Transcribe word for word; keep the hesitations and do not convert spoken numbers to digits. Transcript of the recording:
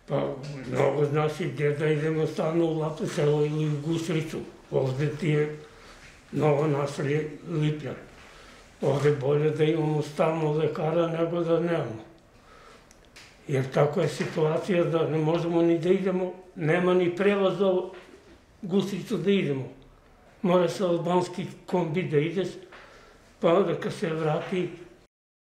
Pa, mnogo znaš i gdje da idemo stalno u Lapo selo ili u Gusricu. Ovde ti je novo naselje Lipljan. Ovde bolje da imamo stalno lekara nego da nemamo. Jer tako je situacija da ne možemo ni da idemo, nema ni prevoz za Gusricu da idemo. Mora se albanski kombi da ideš, pa onda kad se vrati